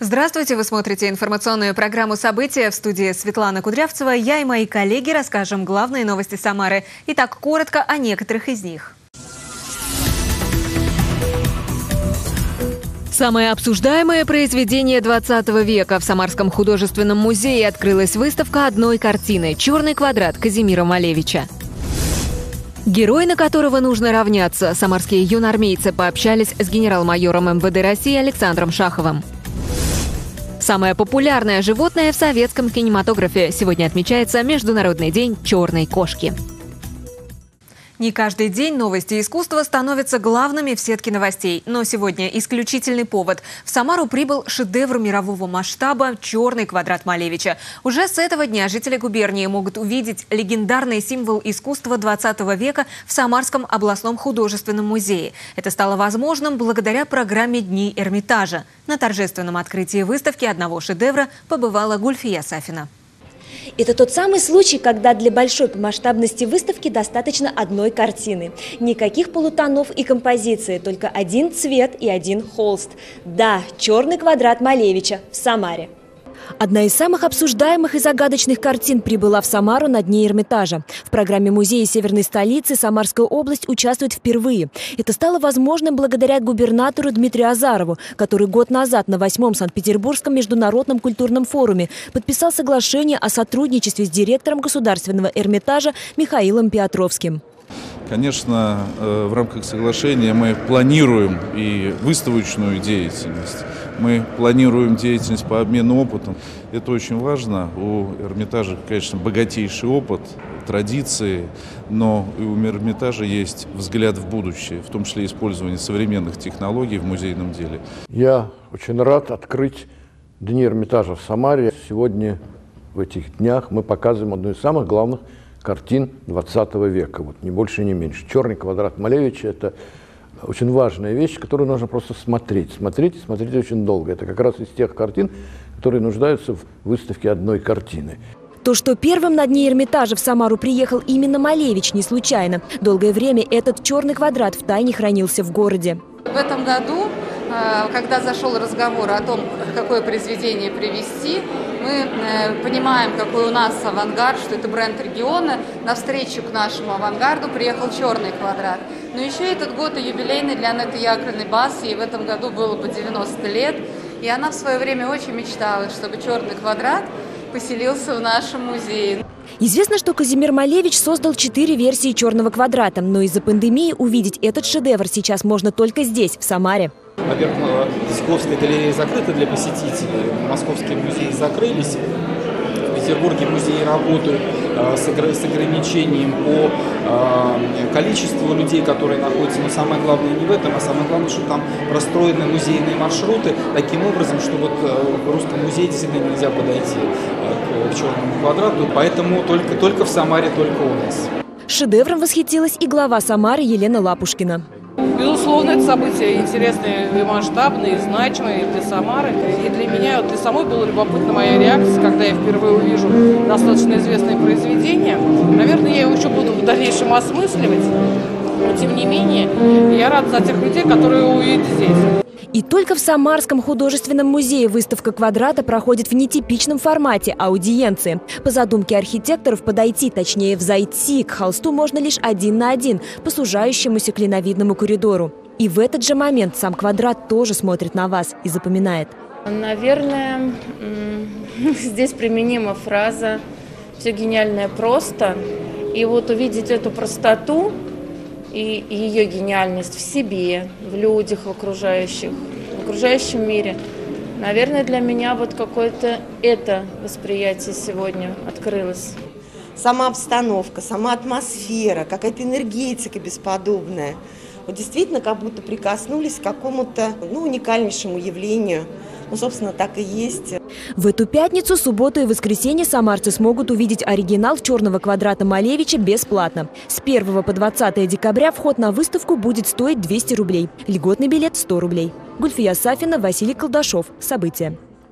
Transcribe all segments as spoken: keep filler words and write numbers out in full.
Здравствуйте, вы смотрите информационную программу «События». В студии Светлана Кудрявцева. Я и мои коллеги расскажем главные новости Самары. Итак, коротко о некоторых из них. Самое обсуждаемое произведение двадцатого века. В Самарском художественном музее открылась выставка одной картины «Черный квадрат» Казимира Малевича. Герой, на которого нужно равняться. Самарские юноармейцы пообщались с генерал-майором эм вэ дэ России Александром Шаховым. Самое популярное животное в советском кинематографе. Сегодня отмечается Международный день черной кошки. Не каждый день новости искусства становятся главными в сетке новостей. Но сегодня исключительный повод. В Самару прибыл шедевр мирового масштаба «Черный квадрат» Малевича. Уже с этого дня жители губернии могут увидеть легендарный символ искусства двадцатого века в Самарском областном художественном музее. Это стало возможным благодаря программе «Дни Эрмитажа». На торжественном открытии выставки одного шедевра побывала Гульфия Сафина. Это тот самый случай, когда для большой по масштабности выставки достаточно одной картины. Никаких полутонов и композиции, только один цвет и один холст. Да, «Черный квадрат» Малевича в Самаре. Одна из самых обсуждаемых и загадочных картин прибыла в Самару на Дни Эрмитажа. В программе музея северной столицы Самарская область участвует впервые. Это стало возможным благодаря губернатору Дмитрию Азарову, который год назад на восьмом Санкт-Петербургском международном культурном форуме подписал соглашение о сотрудничестве с директором Государственного Эрмитажа Михаилом Петровским. Конечно, в рамках соглашения мы планируем и выставочную деятельность, мы планируем деятельность по обмену опытом. Это очень важно. У Эрмитажа, конечно, богатейший опыт, традиции, но и у Эрмитажа есть взгляд в будущее, в том числе использование современных технологий в музейном деле. Я очень рад открыть Дни Эрмитажа в Самаре. Сегодня, в этих днях, мы показываем одну из самых главных картин двадцатого века, вот, не больше, не меньше. «Черный квадрат» Малевича – это очень важная вещь, которую нужно просто смотреть. Смотреть и смотреть очень долго. Это как раз из тех картин, которые нуждаются в выставке одной картины. То, что первым на Дни Эрмитажа в Самару приехал именно Малевич, не случайно. Долгое время этот «Черный квадрат» втайне хранился в городе. В этом году, когда зашел разговор о том, какое произведение привезти, мы понимаем, какой у нас авангард, что это бренд региона. Навстречу к нашему авангарду приехал «Черный квадрат». Но еще этот год и юбилейный для Анетты Яковлевны Бас, ей в этом году было бы девяносто лет. И она в свое время очень мечтала, чтобы «Черный квадрат» поселился в нашем музее. Известно, что Казимир Малевич создал четыре версии «Черного квадрата», но из-за пандемии увидеть этот шедевр сейчас можно только здесь, в Самаре. Во-первых, Соколовская галерея закрыта для посетителей, московские музеи закрылись, в Петербурге музеи работают с ограничением по количеству людей, которые находятся. Но самое главное не в этом, а самое главное, что там простроены музейные маршруты таким образом, что вот в Русском музее действительно нельзя подойти к «Черному квадрату, поэтому только, только в Самаре, только у нас. Шедевром восхитилась и глава Самары Елена Лапушкина. Безусловно, это событие интересное, и масштабное, и значимое и для Самары, и для меня. Вот и самой была любопытна моя реакция, когда я впервые увижу достаточно известное произведение. Наверное, я его еще буду в дальнейшем осмысливать, но тем не менее, я рада за тех людей, которые его увидят здесь. И только в Самарском художественном музее выставка «Квадрата» проходит в нетипичном формате – аудиенции. По задумке архитекторов, подойти, точнее взойти к холсту можно лишь один на один по сужающемуся клиновидному коридору. И в этот же момент сам «Квадрат» тоже смотрит на вас и запоминает. Наверное, здесь применима фраза «все гениальное просто». И вот увидеть эту простоту и ее гениальность в себе, в людях, в окружающих, в окружающем мире. Наверное, для меня вот какое-то это восприятие сегодня открылось. Сама обстановка, сама атмосфера, какая-то энергетика бесподобная. Вот действительно, как будто прикоснулись к какому-то ну, уникальнейшему явлению. Ну, собственно, так и есть. В эту пятницу, субботу и воскресенье самарцы смогут увидеть оригинал «Черного квадрата» Малевича бесплатно. С первого по двадцатое декабря вход на выставку будет стоить двести рублей. Льготный билет – сто рублей. Гульфия Сафина, Василий Колдашов. События.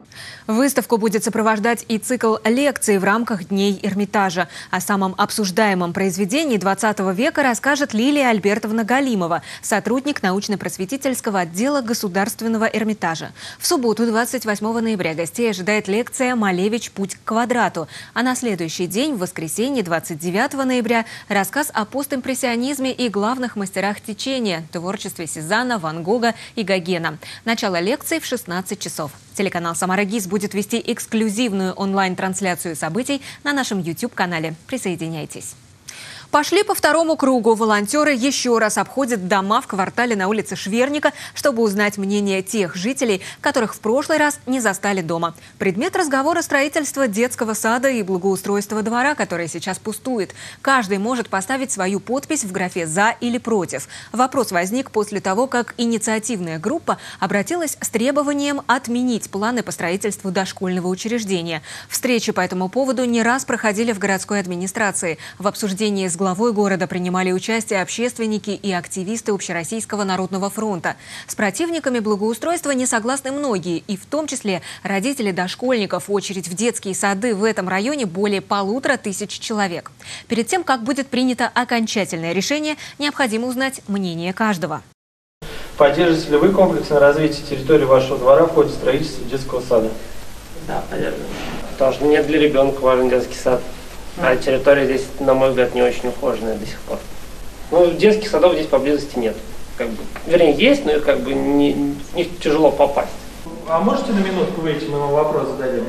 Выставку будет сопровождать и цикл лекций в рамках Дней Эрмитажа. О самом обсуждаемом произведении двадцатого века расскажет Лилия Альбертовна Галимова, сотрудник научно-просветительского отдела Государственного Эрмитажа. В субботу, двадцать восьмого ноября, гостей ожидает лекция «Малевич. Путь к квадрату». А на следующий день, в воскресенье, двадцать девятого ноября, рассказ о постимпрессионизме и главных мастерах течения – творчестве Сезанна, Ван Гога и Гогена. Начало лекции в шестнадцать часов. Телеканал «Самара ГИС» будет вести эксклюзивную онлайн-трансляцию событий на нашем YouTube-канале. Присоединяйтесь. Пошли по второму кругу. Волонтеры еще раз обходят дома в квартале на улице Шверника, чтобы узнать мнение тех жителей, которых в прошлый раз не застали дома. Предмет разговора – строительство детского сада и благоустройство двора, который сейчас пустует. Каждый может поставить свою подпись в графе «За» или «Против». Вопрос возник после того, как инициативная группа обратилась с требованием отменить планы по строительству дошкольного учреждения. Встречи по этому поводу не раз проходили в городской администрации. В обсуждении с главой города принимали участие общественники и активисты Общероссийского народного фронта. С противниками благоустройства не согласны многие, и в том числе родители дошкольников. Очередь в детские сады в этом районе более полутора тысяч человек. Перед тем, как будет принято окончательное решение, необходимо узнать мнение каждого. Поддержите ли вы комплексное развитие территории вашего двора в ходе строительства детского сада? Да, поддерживаю. Потому что нет, для ребенка важен детский сад. А территория здесь, на мой взгляд, не очень ухоженная до сих пор. Ну, детских садов здесь поблизости нет. Как бы, вернее, есть, но их как бы не, в них тяжело попасть. А можете на минутку выйти, мы вам вопрос зададим?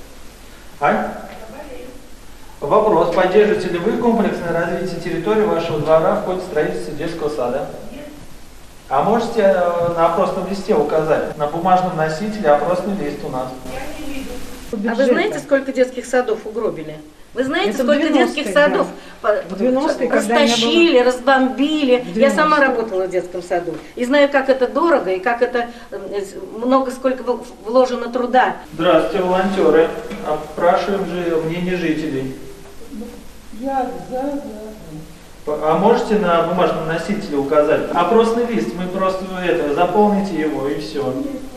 А? Вопрос. Поддерживаете ли вы комплексное развитие территории вашего двора в ходе строительства детского сада? А можете на опросном листе указать? На бумажном носителе опросный лист у нас. А вы знаете, сколько детских садов угробили? Вы знаете, сколько детских садов растащили, разбомбили? Я сама работала в детском саду и знаю, как это дорого и как это много, сколько вложено труда. Здравствуйте, волонтеры. Опрашиваем же мнение жителей. Я за, за. А можете на бумажном носителе указать? Опросный лист, мы просто это, заполните его и все.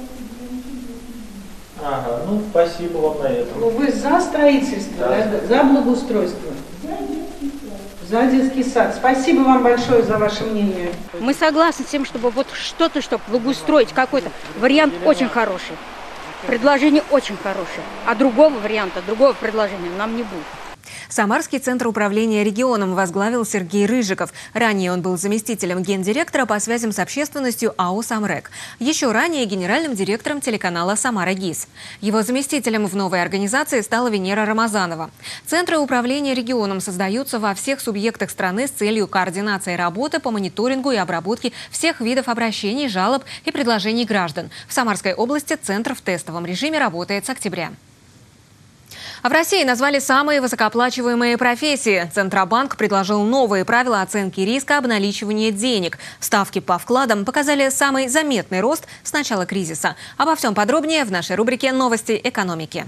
Ага, ну спасибо вам на этом. Ну вы за строительство, да. Да, за благоустройство? За детский сад. Спасибо вам большое за ваше мнение. Мы согласны с тем, чтобы вот что-то, чтобы благоустроить какой-то вариант очень хороший. Предложение очень хорошее. А другого варианта, другого предложения нам не будет. Самарский центр управления регионом возглавил Сергей Рыжиков. Ранее он был заместителем гендиректора по связям с общественностью АО «Самрек». Еще ранее генеральным директором телеканала «Самара ГИС». Его заместителем в новой организации стала Венера Рамазанова. Центры управления регионом создаются во всех субъектах страны с целью координации работы по мониторингу и обработке всех видов обращений, жалоб и предложений граждан. В Самарской области центр в тестовом режиме работает с октября. А в России назвали самые высокооплачиваемые профессии. Центробанк предложил новые правила оценки риска обналичивания денег. Ставки по вкладам показали самый заметный рост с начала кризиса. Обо всем подробнее в нашей рубрике «Новости экономики».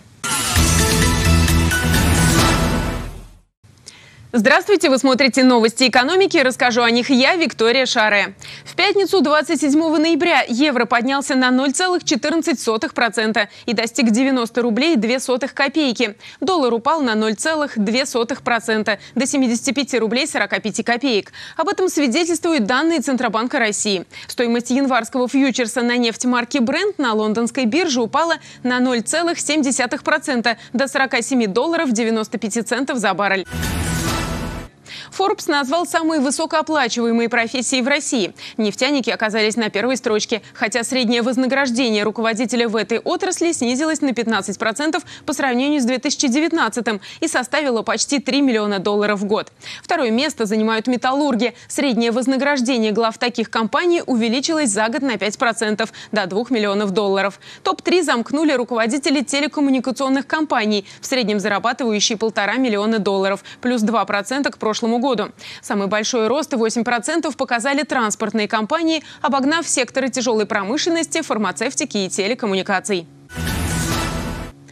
Здравствуйте! Вы смотрите новости экономики. Расскажу о них я, Виктория Шаре. В пятницу, двадцать седьмого ноября, евро поднялся на ноль целых четырнадцать сотых процента и достиг девяноста рублей две сотых копейки. Доллар упал на ноль целых две сотых процента до семидесяти пяти рублей сорока пяти копеек. Об этом свидетельствуют данные Центробанка России. Стоимость январского фьючерса на нефть марки Brent на лондонской бирже упала на ноль целых семь десятых процента до сорока семи долларов девяноста пяти центов за баррель. Forbes назвал самые высокооплачиваемые профессии в России. Нефтяники оказались на первой строчке, хотя среднее вознаграждение руководителя в этой отрасли снизилось на пятнадцать процентов по сравнению с две тысячи девятнадцатым и составило почти три миллиона долларов в год. Второе место занимают металлурги. Среднее вознаграждение глав таких компаний увеличилось за год на пять процентов до двух миллионов долларов. топ три замкнули руководители телекоммуникационных компаний, в среднем зарабатывающие полтора миллиона долларов, плюс два процента к прошлому году. Самый большой рост, восемь процентов, показали транспортные компании, обогнав секторы тяжелой промышленности, фармацевтики и телекоммуникаций.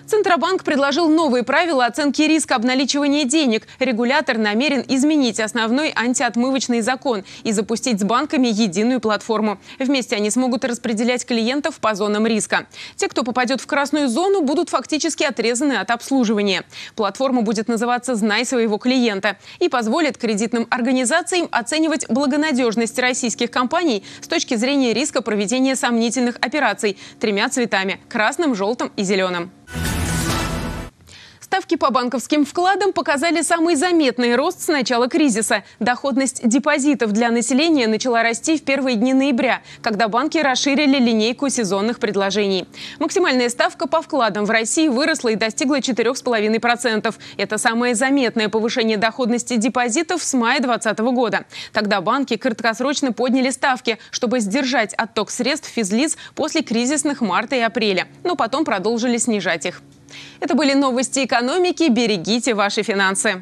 Центробанк предложил новые правила оценки риска обналичивания денег. Регулятор намерен изменить основной антиотмывочный закон и запустить с банками единую платформу. Вместе они смогут распределять клиентов по зонам риска. Те, кто попадет в красную зону, будут фактически отрезаны от обслуживания. Платформа будет называться «Знай своего клиента» и позволит кредитным организациям оценивать благонадежность российских компаний с точки зрения риска проведения сомнительных операций тремя цветами – красным, желтым и зеленым. Ставки по банковским вкладам показали самый заметный рост с начала кризиса. Доходность депозитов для населения начала расти в первые дни ноября, когда банки расширили линейку сезонных предложений. Максимальная ставка по вкладам в России выросла и достигла четырёх с половиной процентов. Это самое заметное повышение доходности депозитов с мая две тысячи двадцатого года. Тогда банки краткосрочно подняли ставки, чтобы сдержать отток средств физлиц после кризисных марта и апреля, но потом продолжили снижать их. Это были новости экономики. Берегите ваши финансы.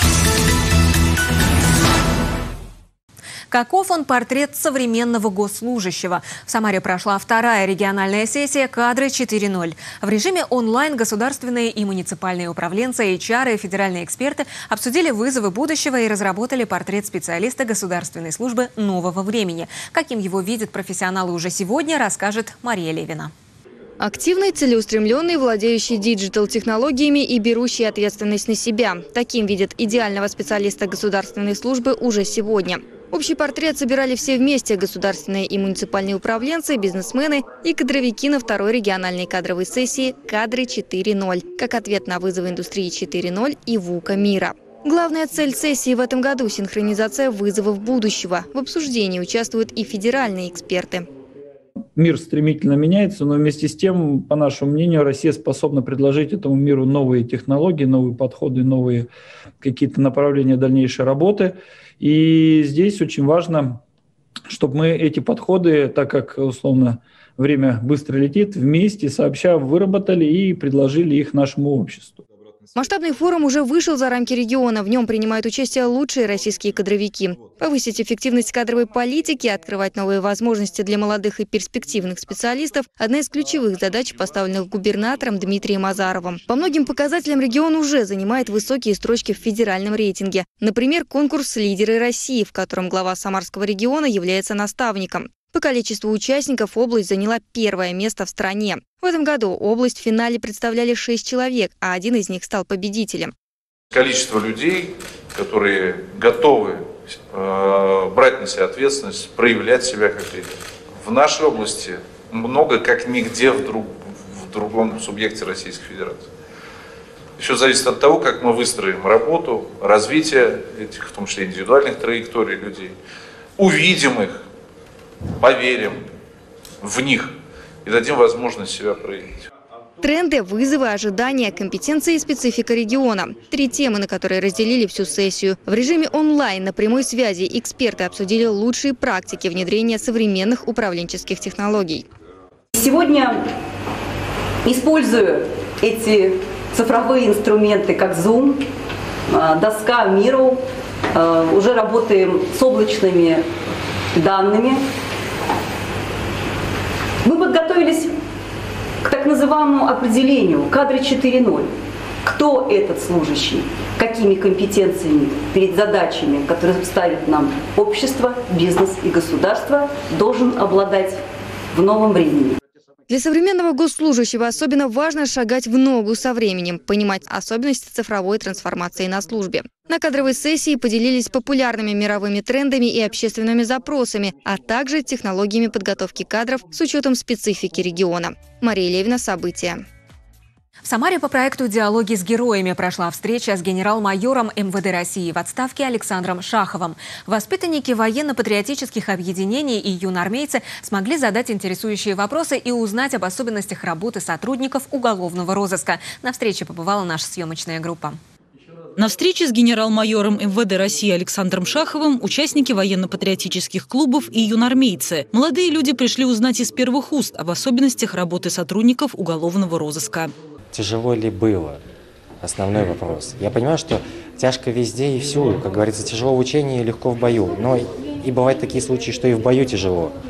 Каков он портрет современного госслужащего? В Самаре прошла вторая региональная сессия «Кадры четыре ноль». В режиме онлайн государственные и муниципальные управленцы, эйч ар и федеральные эксперты обсудили вызовы будущего и разработали портрет специалиста государственной службы нового времени. Каким его видят профессионалы уже сегодня, расскажет Мария Левина. Активный, целеустремленный, владеющий диджитал-технологиями и берущий ответственность на себя. Таким видят идеального специалиста государственной службы уже сегодня. Общий портрет собирали все вместе – государственные и муниципальные управленцы, бизнесмены и кадровики на второй региональной кадровой сессии «Кадры четыре ноль» как ответ на вызовы индустрии четыре ноль и ВУКа мира. Главная цель сессии в этом году – синхронизация вызовов будущего. В обсуждении участвуют и федеральные эксперты. Мир стремительно меняется, но вместе с тем, по нашему мнению, Россия способна предложить этому миру новые технологии, новые подходы, новые какие-то направления дальнейшей работы. И здесь очень важно, чтобы мы эти подходы, так как, условно, время быстро летит, вместе сообща выработали и предложили их нашему обществу. Масштабный форум уже вышел за рамки региона. В нем принимают участие лучшие российские кадровики. Повысить эффективность кадровой политики, открывать новые возможности для молодых и перспективных специалистов – одна из ключевых задач, поставленных губернатором Дмитрием Азаровым. По многим показателям регион уже занимает высокие строчки в федеральном рейтинге. Например, конкурс «Лидеры России», в котором глава Самарского региона является наставником. По количеству участников область заняла первое место в стране. В этом году область в финале представляли шесть человек, а один из них стал победителем. Количество людей, которые готовы э, брать на себя ответственность, проявлять себя как лидер. В нашей области много, как нигде в, друг, в другом субъекте Российской Федерации. Еще зависит от того, как мы выстроим работу, развитие этих, в том числе индивидуальных траекторий людей, увидим их, поверим в них и дадим возможность себя проявить. Тренды, вызовы, ожидания, компетенции и специфика региона. Три темы, на которые разделили всю сессию. В режиме онлайн на прямой связи эксперты обсудили лучшие практики внедрения современных управленческих технологий. Сегодня, используя эти цифровые инструменты, как Zoom, доска Miro, уже работаем с облачными данными. Мы подготовились к так называемому определению «Кадры четыре ноль». Кто этот служащий? Какими компетенциями перед задачами, которые ставит нам общество, бизнес и государство, должен обладать в новом времени? Для современного госслужащего особенно важно шагать в ногу со временем, понимать особенности цифровой трансформации на службе. На кадровой сессии поделились популярными мировыми трендами и общественными запросами, а также технологиями подготовки кадров с учетом специфики региона. Мария Левина, события. В Самаре по проекту «Диалоги с героями» прошла встреча с генерал-майором эм вэ дэ России в отставке Александром Шаховым. Воспитанники военно-патриотических объединений и юноармейцы смогли задать интересующие вопросы и узнать об особенностях работы сотрудников уголовного розыска. На встрече побывала наша съемочная группа. На встрече с генерал-майором эм вэ дэ России Александром Шаховым участники военно-патриотических клубов и юноармейцы. Молодые люди пришли узнать из первых уст об особенностях работы сотрудников уголовного розыска. Тяжело ли было? Основной вопрос. Я понимаю, что тяжко везде и всюду. Как говорится, тяжело в учении, легко в бою. Но и бывают такие случаи, что и в бою тяжело.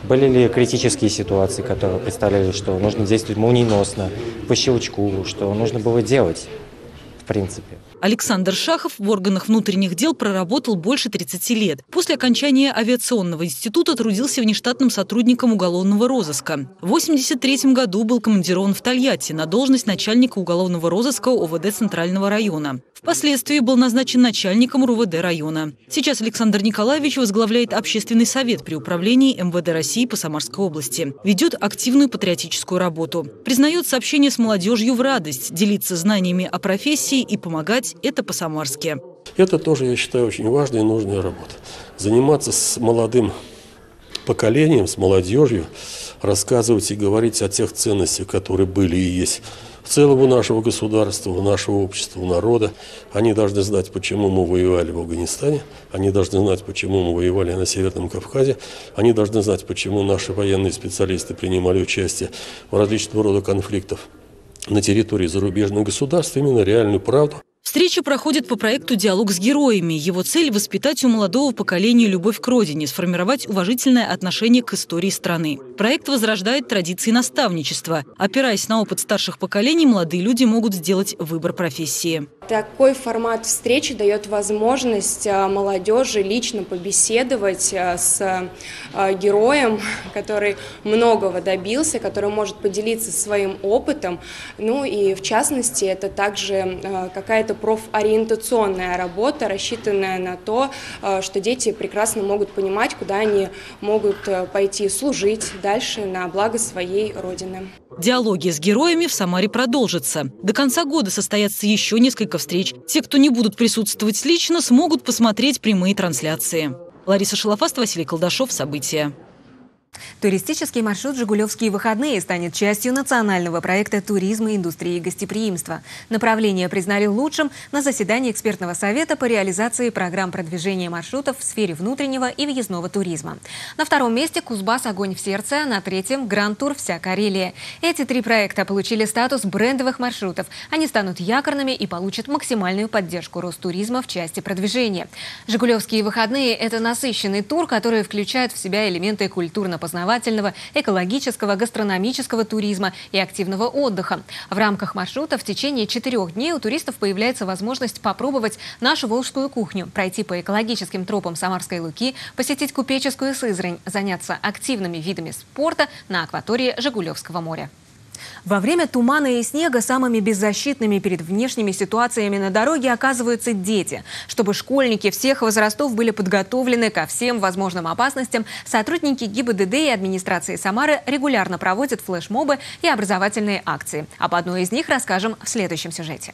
Были ли критические ситуации, которые представляли, что нужно действовать молниеносно, по щелчку, что нужно было делать, в принципе. Александр Шахов в органах внутренних дел проработал больше тридцати лет. После окончания авиационного института трудился внештатным сотрудником уголовного розыска. В восемьдесят третьем году был командирован в Тольятти на должность начальника уголовного розыска ОВД Центрального района. Впоследствии был назначен начальником РУВД района. Сейчас Александр Николаевич возглавляет общественный совет при управлении эм вэ дэ России по Самарской области. Ведет активную патриотическую работу. Признает сообщение с молодежью в радость, делиться знаниями о профессии и помогать – это по-самарски. Это тоже, я считаю, очень важная и нужная работа. Заниматься с молодым поколением, с молодежью, рассказывать и говорить о тех ценностях, которые были и есть в целом у нашего государства, у нашего общества, у народа. Они должны знать, почему мы воевали в Афганистане, они должны знать, почему мы воевали на Северном Кавказе, они должны знать, почему наши военные специалисты принимали участие в различного рода конфликтах на территории зарубежных государств, именно реальную правду. Встреча проходит по проекту «Диалог с героями». Его цель – воспитать у молодого поколения любовь к родине, сформировать уважительное отношение к истории страны. Проект возрождает традиции наставничества. Опираясь на опыт старших поколений, молодые люди могут сделать выбор профессии. Такой формат встречи дает возможность молодежи лично побеседовать с героем, который многого добился, который может поделиться своим опытом. Ну и в частности, это также какая-то профориентационная работа, рассчитанная на то, что дети прекрасно могут понимать, куда они могут пойти служить дальше на благо своей родины. Диалоги с героями в Самаре продолжатся. До конца года состоятся еще несколько встреч. Те, кто не будут присутствовать лично, смогут посмотреть прямые трансляции. Лариса Шалафаст, Василий Колдашов. События. Туристический маршрут «Жигулевские выходные» станет частью национального проекта туризма, индустрии и гостеприимства. Направление признали лучшим на заседании экспертного совета по реализации программ продвижения маршрутов в сфере внутреннего и въездного туризма. На втором месте Кузбасс «Огонь в сердце», а на третьем Гранд-тур «Вся Карелия». Эти три проекта получили статус брендовых маршрутов. Они станут якорными и получат максимальную поддержку Ростуризма в части продвижения. «Жигулевские выходные» – это насыщенный тур, который включает в себя элементы культурно-познавательного, экологического, гастрономического туризма и активного отдыха. В рамках маршрута в течение четырех дней у туристов появляется возможность попробовать нашу волжскую кухню, пройти по экологическим тропам Самарской Луки, посетить купеческую Сызрань, заняться активными видами спорта на акватории Жигулевского моря. Во время тумана и снега самыми беззащитными перед внешними ситуациями на дороге оказываются дети. Чтобы школьники всех возрастов были подготовлены ко всем возможным опасностям, сотрудники ГИБДД и администрации Самары регулярно проводят флешмобы и образовательные акции. Об одной из них расскажем в следующем сюжете.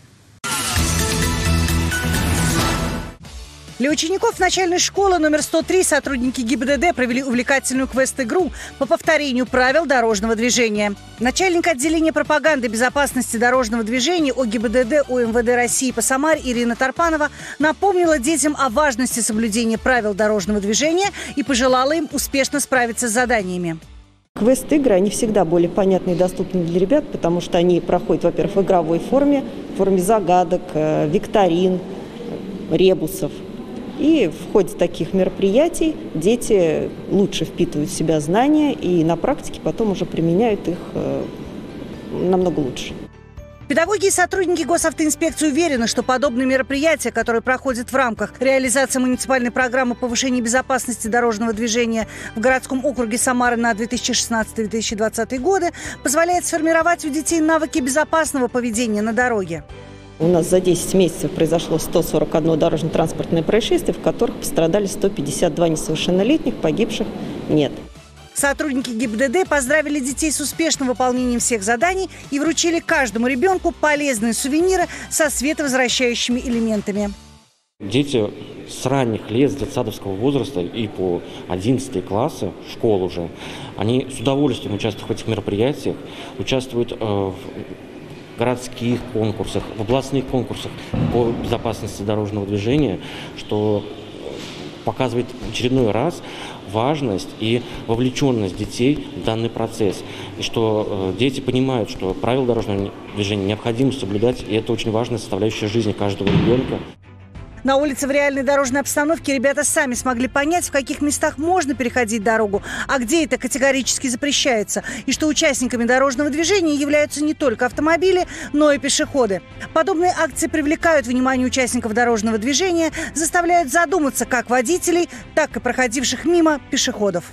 Для учеников начальной школы номер сто три сотрудники ГИБДД провели увлекательную квест-игру по повторению правил дорожного движения. Начальник отделения пропаганды безопасности дорожного движения о ГИБДД у эм вэ дэ России по Самаре Ирина Тарпанова напомнила детям о важности соблюдения правил дорожного движения и пожелала им успешно справиться с заданиями. Квест-игры, они всегда более понятны и доступны для ребят, потому что они проходят, во-первых, в игровой форме, в форме загадок, викторин, ребусов. И в ходе таких мероприятий дети лучше впитывают в себя знания и на практике потом уже применяют их намного лучше. Педагоги и сотрудники госавтоинспекции уверены, что подобные мероприятия, которые проходят в рамках реализации муниципальной программы повышения безопасности дорожного движения в городском округе Самары на две тысячи шестнадцатый — две тысячи двадцатый годы, позволяет сформировать у детей навыки безопасного поведения на дороге. У нас за десять месяцев произошло сто сорок одно дорожно-транспортное происшествие, в которых пострадали сто пятьдесят два несовершеннолетних, погибших нет. Сотрудники ГИБДД поздравили детей с успешным выполнением всех заданий и вручили каждому ребенку полезные сувениры со световозвращающими элементами. Дети с ранних лет, с детсадовского возраста и по одиннадцатый классы, в школу уже, они с удовольствием участвуют в этих мероприятиях, участвуют э, в городских конкурсах, в областных конкурсах по безопасности дорожного движения, что показывает в очередной раз важность и вовлеченность детей в данный процесс. И что э, дети понимают, что правила дорожного движения необходимо соблюдать, и это очень важная составляющая жизни каждого ребенка. На улице в реальной дорожной обстановке ребята сами смогли понять, в каких местах можно переходить дорогу, а где это категорически запрещается, и что участниками дорожного движения являются не только автомобили, но и пешеходы. Подобные акции привлекают внимание участников дорожного движения, заставляют задуматься как водителей, так и проходивших мимо пешеходов.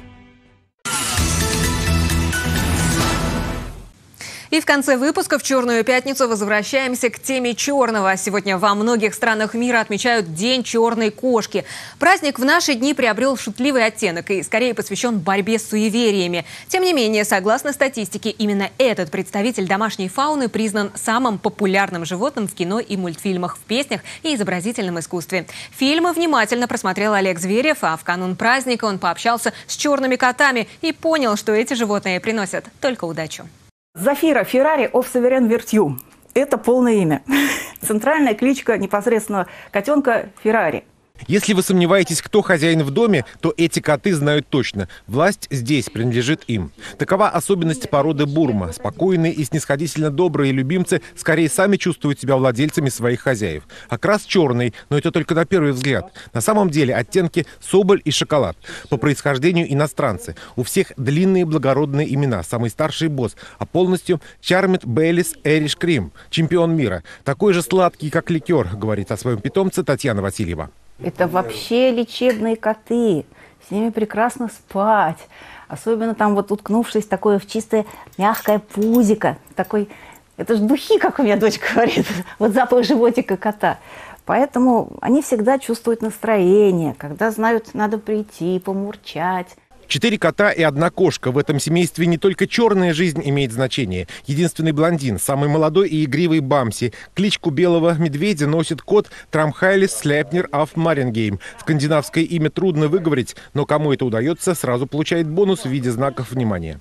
И в конце выпуска в «Черную пятницу» возвращаемся к теме черного. Сегодня во многих странах мира отмечают День черной кошки. Праздник в наши дни приобрел шутливый оттенок и скорее посвящен борьбе с суевериями. Тем не менее, согласно статистике, именно этот представитель домашней фауны признан самым популярным животным в кино и мультфильмах, в песнях и изобразительном искусстве. Фильмы внимательно просмотрел Олег Зверев, а в канун праздника он пообщался с черными котами и понял, что эти животные приносят только удачу. Зафира Феррари of Sovereign Virtue. Это полное имя. Центральная кличка непосредственно котенка Феррари. Если вы сомневаетесь, кто хозяин в доме, то эти коты знают точно. Власть здесь принадлежит им. Такова особенность породы Бурма. Спокойные и снисходительно добрые любимцы скорее сами чувствуют себя владельцами своих хозяев. Окрас черный, но это только на первый взгляд. На самом деле оттенки соболь и шоколад. По происхождению иностранцы. У всех длинные благородные имена. Самый старший босс. А полностью Чармит Бейлис Эриш Крим. Чемпион мира. Такой же сладкий, как ликер, говорит о своем питомце Татьяна Васильева. Это вообще лечебные коты. С ними прекрасно спать. Особенно там вот уткнувшись такое в чистое мягкое пузико. Такой, это же духи, как у меня дочка говорит. Вот запах животика кота. Поэтому они всегда чувствуют настроение. Когда знают, надо прийти, помурчать. Четыре кота и одна кошка. В этом семействе не только черная жизнь имеет значение. Единственный блондин, самый молодой и игривый Бамси. Кличку белого медведя носит кот Трамхайлис Слепнер аф Марингейм. Скандинавское имя трудно выговорить, но кому это удается, сразу получает бонус в виде знаков внимания.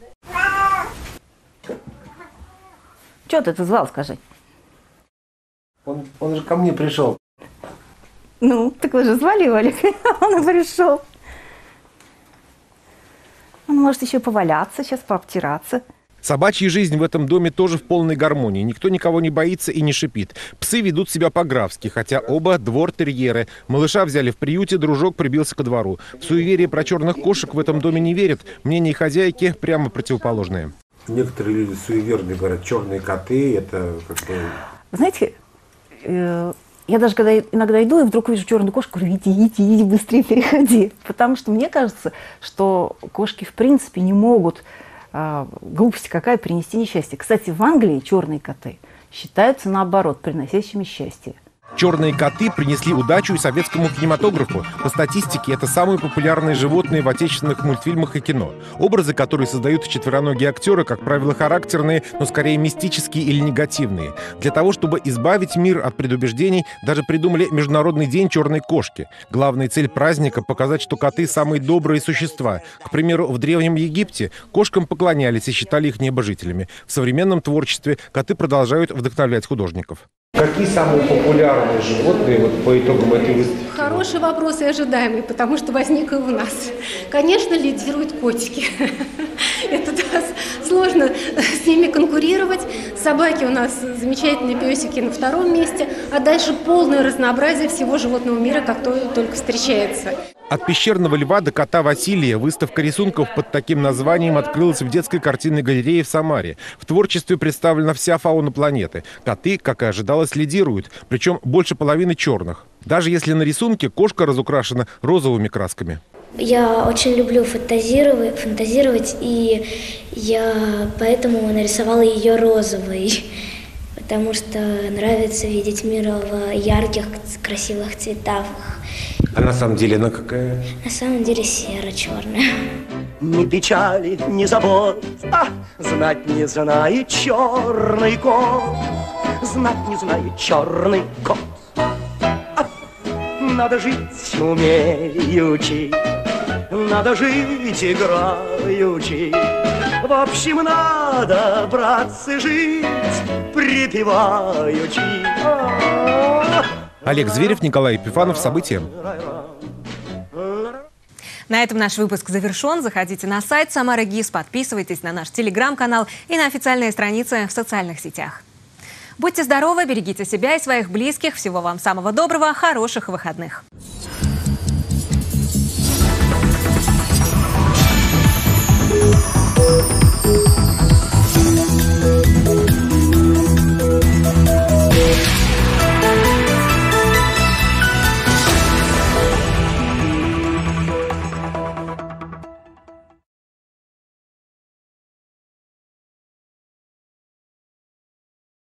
Чего ты это звал, скажи? Он, он же ко мне пришел. Ну, так вы же звали его, Олег? Он и пришел. Он может еще поваляться, сейчас пообтираться. Собачья жизнь в этом доме тоже в полной гармонии. Никто никого не боится и не шипит. Псы ведут себя по-графски, хотя оба двор-терьеры. Малыша взяли в приюте, дружок прибился ко двору. В суеверие про черных кошек в этом доме не верят. Мнение хозяйки прямо противоположное. Некоторые люди суеверные говорят, черные коты, это как бы... Знаете, э я даже когда иногда иду и вдруг вижу черную кошку, говорю, иди, иди, иди, быстрее переходи. Потому что мне кажется, что кошки в принципе не могут, э, глупость какая, принести несчастье. Кстати, в Англии черные коты считаются наоборот, приносящими счастье. Черные коты принесли удачу и советскому кинематографу. По статистике, это самые популярные животные в отечественных мультфильмах и кино. Образы, которые создают четвероногие актеры, как правило, характерные, но скорее мистические или негативные. Для того, чтобы избавить мир от предубеждений, даже придумали Международный день черной кошки. Главная цель праздника – показать, что коты – самые добрые существа. К примеру, в Древнем Египте кошкам поклонялись и считали их небожителями. В современном творчестве коты продолжают вдохновлять художников. Какие самые популярные животные вот по итогам этой выставки? Хороший вопрос и ожидаемый, потому что возник и у нас. Конечно, лидируют котики. Это сложно с ними конкурировать. Собаки у нас замечательные песики на втором месте, а дальше полное разнообразие всего животного мира, как только встречается. От пещерного льва до кота Василия выставка рисунков под таким названием открылась в детской картинной галерее в Самаре. В творчестве представлена вся фауна планеты. Коты, как и ожидалось, лидируют, причем больше половины черных. Даже если на рисунке кошка разукрашена розовыми красками. Я очень люблю фантазировать, фантазировать, и я поэтому нарисовала ее розовой, потому что нравится видеть мир в ярких, красивых цветах. А на самом деле она какая? На самом деле серо-черная. Ни печали, ни забот, а знать не знает черный кот. Знать не знает черный кот. А, надо жить умеючи, надо жить играючи. В общем, надо, братцы, жить припеваючи. Олег Зверев, Николай Епифанов. События. На этом наш выпуск завершен. Заходите на сайт Самара ГИС, подписывайтесь на наш телеграм-канал и на официальные страницы в социальных сетях. Будьте здоровы, берегите себя и своих близких. Всего вам самого доброго, хороших выходных.